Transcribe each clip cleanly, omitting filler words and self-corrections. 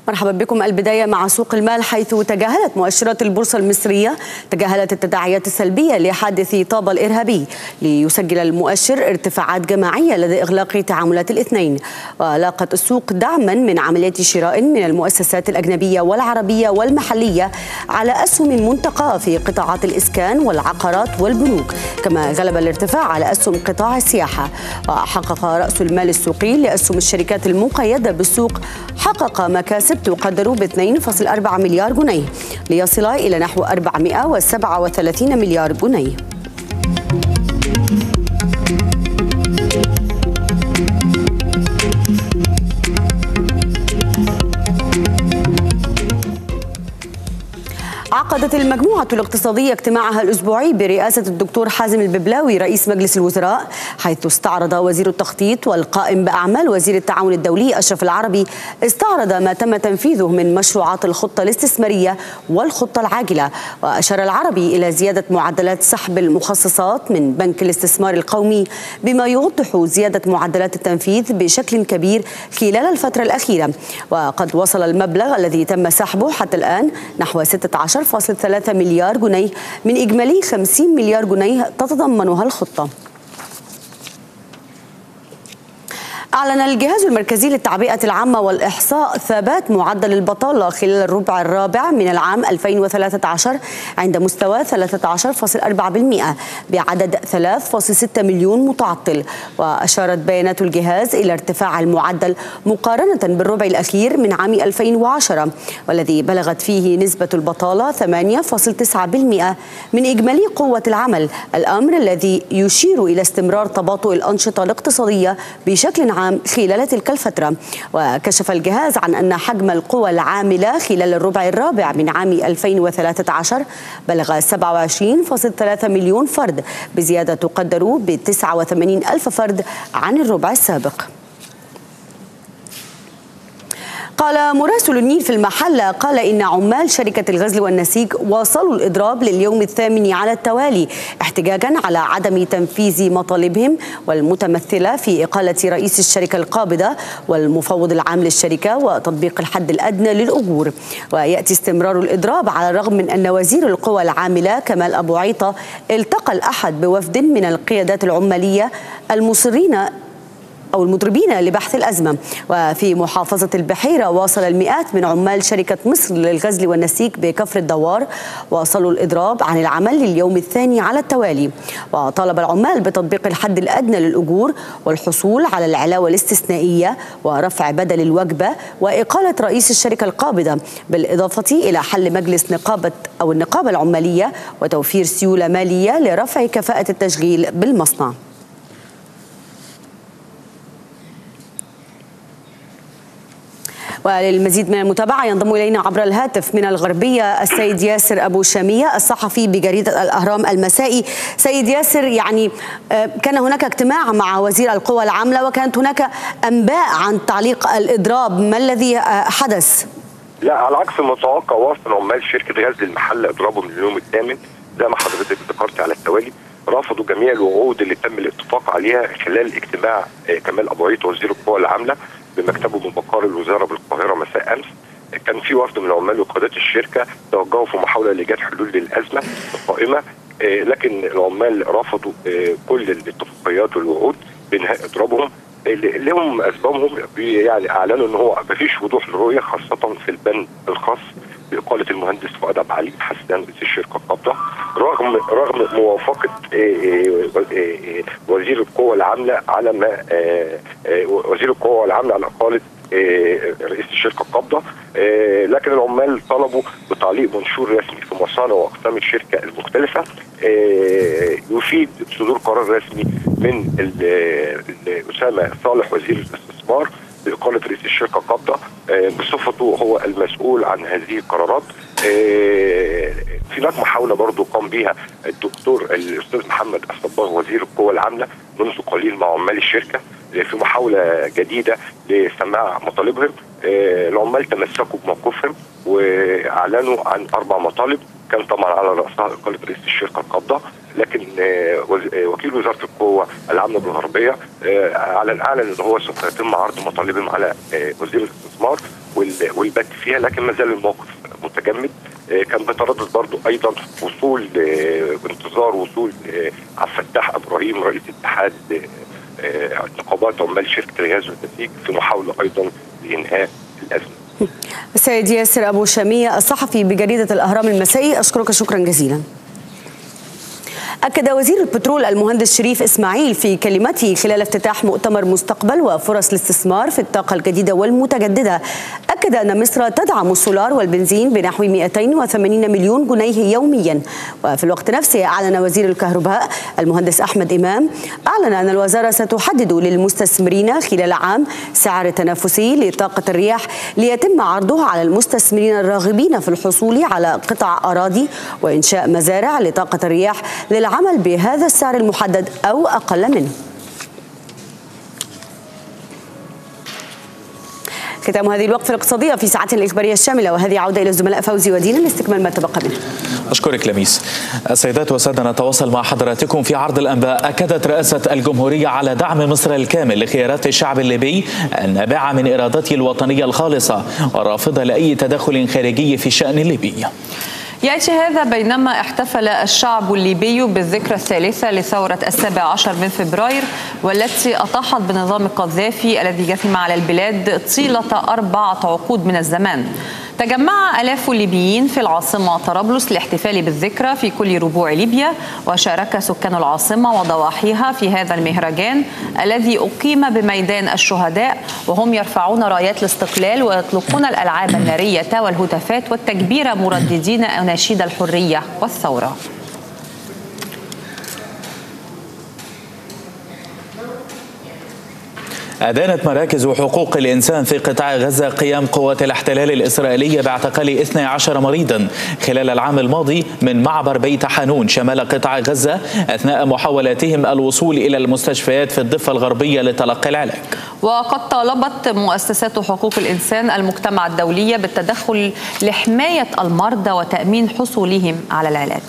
مرحبا بكم. البداية مع سوق المال، حيث تجاهلت مؤشرات البورصة المصرية التداعيات السلبية لحادث طابة الإرهابي، ليسجل المؤشر ارتفاعات جماعية لدى إغلاق تعاملات الاثنين. ولاقت السوق دعما من عمليات شراء من المؤسسات الأجنبية والعربية والمحلية على أسهم منتقاة في قطاعات الإسكان والعقارات والبنوك، كما غلب الارتفاع على أسهم قطاع السياحة. وحقق رأس المال السوقي لأسهم الشركات المقيدة بالسوق حقق مكاسب تقدر ب 2.4 مليار جنيه، ليصل إلى نحو 437 مليار جنيه. عقدت المجموعة الاقتصادية اجتماعها الأسبوعي برئاسة الدكتور حازم الببلاوي رئيس مجلس الوزراء، حيث استعرض وزير التخطيط والقائم بأعمال وزير التعاون الدولي أشرف العربي ما تم تنفيذه من مشروعات الخطة الاستثمارية والخطة العاجلة. وأشار العربي إلى زيادة معدلات سحب المخصصات من بنك الاستثمار القومي، بما يوضح زيادة معدلات التنفيذ بشكل كبير خلال الفترة الأخيرة. وقد وصل المبلغ الذي تم سحبه حتى الآن نحو 16.3 مليار جنيه من إجمالي 50 مليار جنيه تتضمنها الخطة. أعلن الجهاز المركزي للتعبئة العامة والإحصاء ثبات معدل البطالة خلال الربع الرابع من العام 2013 عند مستوى 13.4% بعدد 3.6 مليون متعطل. وأشارت بيانات الجهاز إلى ارتفاع المعدل مقارنة بالربع الأخير من عام 2010، والذي بلغت فيه نسبة البطالة 8.9% من إجمالي قوة العمل، الأمر الذي يشير إلى استمرار تباطؤ الأنشطة الاقتصادية بشكل عام خلال تلك الفترة. وكشف الجهاز عن أن حجم القوى العاملة خلال الربع الرابع من عام 2013 بلغ 27.3 مليون فرد، بزيادة تقدر ب 89 ألف فرد عن الربع السابق. قال مراسل النيل في المحلة إن عمال شركة الغزل والنسيج واصلوا الإضراب لليوم الثامن على التوالي احتجاجا على عدم تنفيذ مطالبهم، والمتمثلة في إقالة رئيس الشركة القابضة والمفوض العام للشركة وتطبيق الحد الأدنى للأجور. ويأتي استمرار الإضراب على الرغم من أن وزير القوى العاملة كمال أبو عيطة التقى الأحد بوفد من القيادات العمالية المضربين لبحث الأزمة. وفي محافظة البحيرة واصل المئات من عمال شركة مصر للغزل والنسيج بكفر الدوار واصلوا الإضراب عن العمل لليوم الثاني على التوالي. وطالب العمال بتطبيق الحد الأدنى للأجور والحصول على العلاوة الاستثنائية ورفع بدل الوجبة وإقالة رئيس الشركة القابضة، بالإضافة إلى حل مجلس النقابة العمالية وتوفير سيولة مالية لرفع كفاءة التشغيل بالمصنع. وللمزيد من المتابعة ينضم إلينا عبر الهاتف من الغربية السيد ياسر أبو شامية الصحفي بجريدة الأهرام المسائي. سيد ياسر، كان هناك اجتماع مع وزير القوى العاملة وكانت هناك أنباء عن تعليق الإضراب، ما الذي حدث؟ لا، على عكس المتوقع واصل عمال شركة غزل المحلة إضرابهم من اليوم الثامن زي ما حضرتك ذكرت على التوالي. رفضوا جميع الوعود اللي تم الاتفاق عليها خلال اجتماع كمال أبو عيطة وزير القوى العاملة بمكتبه من مقر الوزاره بالقاهره مساء امس. كان في وفد من عمال وقادات الشركه توجهوا في محاوله لايجاد حلول للازمه القائمه، لكن العمال رفضوا كل الاتفاقيات والوعود بانهاء اضرابهم. لهم اسبابهم، اعلنوا ان هو مفيش وضوح للرؤيه، خاصه في البند الخاص باقاله المهندس فؤاد عبد العليم حسان رئيس الشركه القابضه، رغم موافقه وزير القوى العامله على على اقاله رئيس الشركه القابضه. لكن العمال طلبوا بتعليق منشور رسمي في مصانع واقسام الشركه المختلفه يفيد صدور قرار رسمي من اسامه صالح وزير الاستثمار بإقالة رئيس الشركة القابضة بصفته هو المسؤول عن هذه القرارات. هناك محاولة برضو قام بها الأستاذ محمد الصباغ وزير القوى العاملة منذ قليل مع عمال الشركة في محاولة جديدة لسماع مطالبهم. العمال تمسكوا بموقفهم وأعلنوا عن 4 مطالب، كان طبعا على رأسها إقالة رئيس الشركة القابضة، لكن وكيل وزارة القوى العامة بالغربية أعلن أن هو سوف يتم عرض مطالبهم على وزير الاستثمار، والبت فيها، لكن ما زال الموقف متجمد. كان بيتردد برضو ايضا وصول بانتظار وصول عبد الفتاح ابراهيم رئيس اتحاد نقابات عمال شركه الغاز والنسيج في محاوله ايضا لانهاء الازمه. السيد ياسر ابو شاميه الصحفي بجريده الاهرام المسائي، اشكرك شكرا جزيلا. أكد وزير البترول المهندس شريف إسماعيل في كلمته خلال افتتاح مؤتمر مستقبل وفرص الاستثمار في الطاقة الجديدة والمتجددة، أكد أن مصر تدعم السولار والبنزين بنحو 280 مليون جنيه يوميا. وفي الوقت نفسه أعلن وزير الكهرباء المهندس أحمد إمام أن الوزارة ستحدد للمستثمرين خلال عام سعر تنافسي لطاقة الرياح ليتم عرضها على المستثمرين الراغبين في الحصول على قطع أراضي وإنشاء مزارع لطاقة الرياح للعمل بهذا السعر المحدد أو أقل منه. ختام هذه الوقفة الاقتصادية في ساعتنا الإخبارية الشاملة، وهذه عودة إلى الزملاء فوزي ودينا لاستكمال ما تبقى منه. أشكرك لميس. السيدات والسادة، نتواصل مع حضراتكم في عرض الأنباء. أكدت رئاسة الجمهورية على دعم مصر الكامل لخيارات الشعب الليبي النابعة من إرادته الوطنية الخالصة والرافضة لأي تدخل خارجي في الشأن الليبي. يأتي هذا بينما احتفل الشعب الليبي بالذكرى الثالثة لثورة 17 من فبراير، والتي أطاحت بنظام القذافي الذي جثم على البلاد طيلة 4 عقود من الزمان. تجمع آلاف الليبيين في العاصمة طرابلس للاحتفال بالذكرى في كل ربوع ليبيا، وشارك سكان العاصمة وضواحيها في هذا المهرجان الذي أقيم بميدان الشهداء، وهم يرفعون رايات الاستقلال ويطلقون الألعاب النارية والهتافات والتكبير مرددين أناشيد الحرية والثورة. أدانت مراكز حقوق الإنسان في قطاع غزة قيام قوات الاحتلال الإسرائيلية باعتقال 12 مريضا خلال العام الماضي من معبر بيت حانون شمال قطاع غزة أثناء محاولاتهم الوصول إلى المستشفيات في الضفة الغربية لتلقي العلاج. وقد طالبت مؤسسات حقوق الإنسان المجتمع الدولي بالتدخل لحماية المرضى وتأمين حصولهم على العلاج.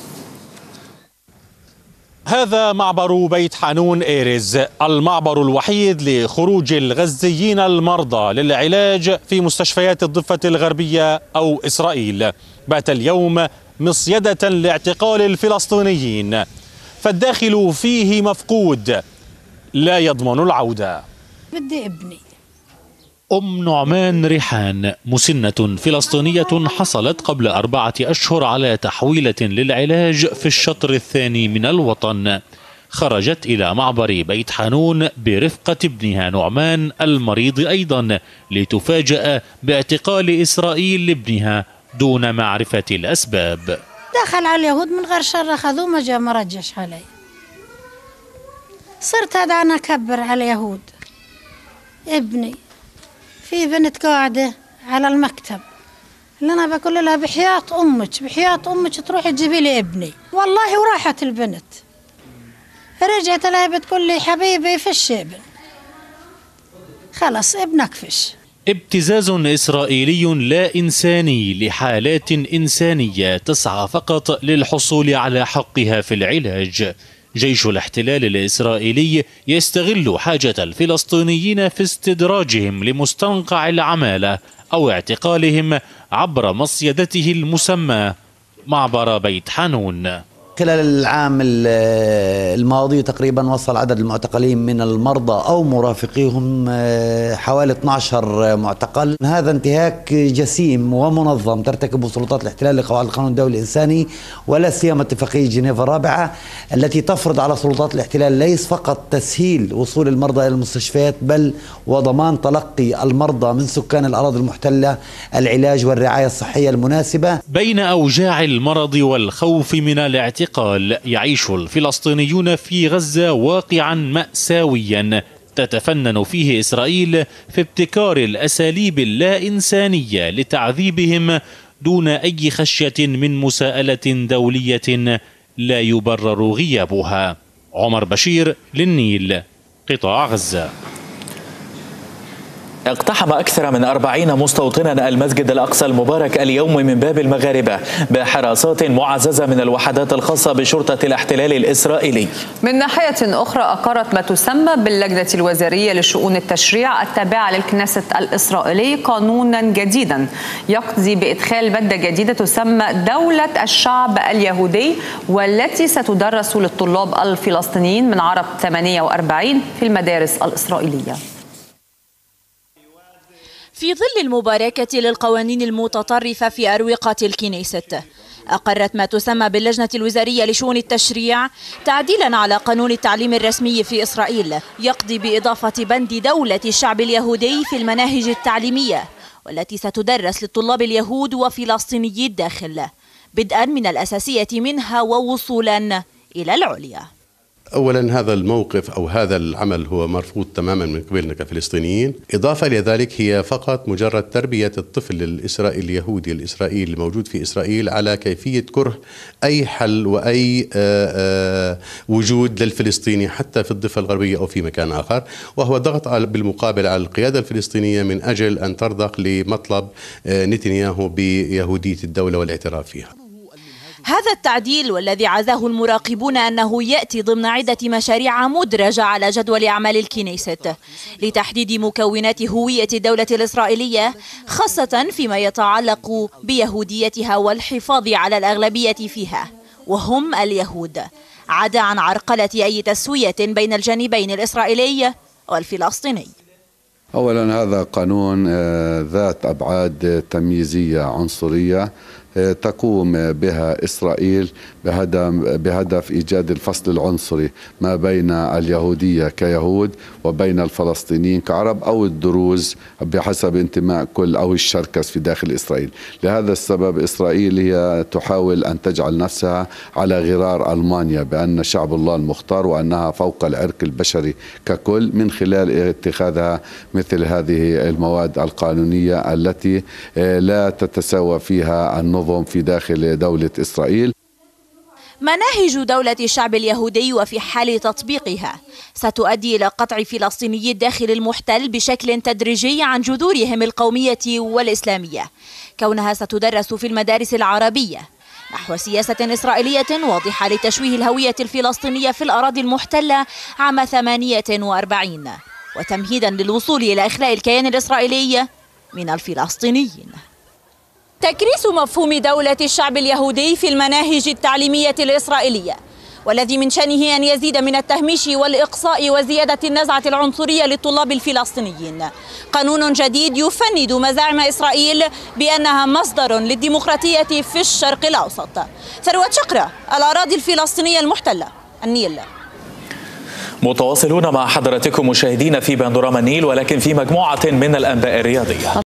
هذا معبر بيت حانون إيرز، المعبر الوحيد لخروج الغزيين المرضى للعلاج في مستشفيات الضفة الغربية أو إسرائيل. بات اليوم مصيدة لاعتقال الفلسطينيين، فالداخل فيه مفقود لا يضمن العودة. بدي ابني. أم نعمان ريحان مسنة فلسطينية حصلت قبل 4 أشهر على تحويلة للعلاج في الشطر الثاني من الوطن. خرجت إلى معبر بيت حانون برفقة ابنها نعمان المريض أيضا، لتفاجأ باعتقال إسرائيل لابنها دون معرفة الأسباب. دخل على اليهود من غير شر، أخذوه ما رجش علي. صرت هذا أنا أكبر على اليهود. ابني في بنت قاعدة على المكتب اللي أنا بقول لها بحياة أمك تروحي تجيبي لي ابني. والله وراحت البنت، رجعت لها بتقول لي حبيبي فش ابن، خلص ابنك فش. ابتزاز إسرائيلي لا إنساني لحالات إنسانية تسعى فقط للحصول على حقها في العلاج. جيش الاحتلال الإسرائيلي يستغل حاجة الفلسطينيين في استدراجهم لمستنقع العمالة أو اعتقالهم عبر مصيدته المسمى معبر بيت حانون. خلال العام الماضي تقريبا وصل عدد المعتقلين من المرضى أو مرافقيهم حوالي 12 معتقل. هذا انتهاك جسيم ومنظم ترتكبه سلطات الاحتلال لقواعد القانون الدولي الإنساني، ولا سيما اتفاقية جنيف الرابعة التي تفرض على سلطات الاحتلال ليس فقط تسهيل وصول المرضى إلى المستشفيات، بل وضمان تلقي المرضى من سكان الأراضي المحتلة العلاج والرعاية الصحية المناسبة. بين أوجاع المرض والخوف من الاعتقال يعيش الفلسطينيون في غزة واقعا مأساويا تتفنن فيه إسرائيل في ابتكار الأساليب اللا إنسانية لتعذيبهم دون أي خشية من مساءلة دولية لا يبرر غيابها. عمر بشير للنيل، قطاع غزة. اقتحم أكثر من 40 مستوطنا المسجد الأقصى المبارك اليوم من باب المغاربة بحراسات معززة من الوحدات الخاصة بشرطة الاحتلال الإسرائيلي. من ناحية أخرى أقرت ما تسمى باللجنة الوزارية لشؤون التشريع التابعة للكنيست الإسرائيلي قانونا جديدا يقضي بإدخال مادة جديدة تسمى دولة الشعب اليهودي، والتي ستدرس للطلاب الفلسطينيين من عرب 48 في المدارس الإسرائيلية. في ظل المباركة للقوانين المتطرفة في أروقة الكنيست، أقرت ما تسمى باللجنة الوزارية لشؤون التشريع تعديلا على قانون التعليم الرسمي في إسرائيل يقضي بإضافة بند دولة الشعب اليهودي في المناهج التعليمية، والتي ستدرس للطلاب اليهود وفلسطينيي الداخل بدءا من الأساسية منها ووصولا إلى العليا. أولا هذا الموقف أو هذا العمل هو مرفوض تماما من قبلنا كفلسطينيين. إضافة لذلك هي فقط مجرد تربية الطفل الإسرائيلي اليهودي الإسرائيلي الموجود في إسرائيل على كيفية كره أي حل وأي وجود للفلسطيني حتى في الضفة الغربية أو في مكان آخر، وهو ضغط بالمقابل على القيادة الفلسطينية من أجل أن ترضخ لمطلب نتنياهو بيهودية الدولة والاعتراف فيها. هذا التعديل والذي عزاه المراقبون أنه يأتي ضمن عدة مشاريع مدرجة على جدول أعمال الكنيست لتحديد مكونات هوية الدولة الإسرائيلية، خاصة فيما يتعلق بيهوديتها والحفاظ على الأغلبية فيها وهم اليهود، عدا عن عرقلة أي تسوية بين الجانبين الإسرائيلي والفلسطيني. أولا هذا قانون ذات أبعاد تمييزية عنصرية تقوم بها إسرائيل بهدف إيجاد الفصل العنصري ما بين اليهودية كيهود وبين الفلسطينيين كعرب أو الدروز بحسب انتماء كل أو الشركس في داخل إسرائيل. لهذا السبب إسرائيل هي تحاول أن تجعل نفسها على غرار ألمانيا بأن شعب الله المختار وأنها فوق العرق البشري ككل، من خلال اتخاذها مثل هذه المواد القانونية التي لا تتساوى فيها النظم في داخل دولة إسرائيل. مناهج دولة الشعب اليهودي وفي حال تطبيقها ستؤدي إلى قطع فلسطينيي الداخل المحتل بشكل تدريجي عن جذورهم القومية والإسلامية، كونها ستدرس في المدارس العربية نحو سياسة إسرائيلية واضحة لتشويه الهوية الفلسطينية في الأراضي المحتلة عام 48 وتمهيدا للوصول إلى إخلاء الكيان الإسرائيلي من الفلسطينيين. تكريس مفهوم دولة الشعب اليهودي في المناهج التعليمية الإسرائيلية، والذي من شأنه أن يزيد من التهميش والإقصاء وزيادة النزعة العنصرية للطلاب الفلسطينيين. قانون جديد يفند مزاعم إسرائيل بأنها مصدر للديمقراطية في الشرق الأوسط. ثروت شقرة، الأراضي الفلسطينية المحتلة، النيل. متواصلون مع حضراتكم مشاهدين في بانوراما النيل، ولكن في مجموعة من الأنباء الرياضية.